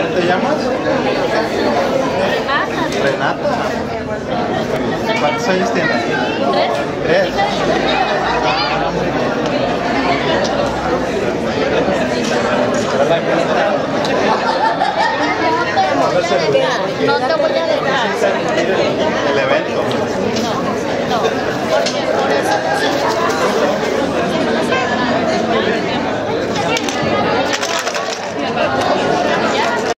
¿Te llamas? Renata. ¿Cuántos años tienes? 3. No te voy a dejar.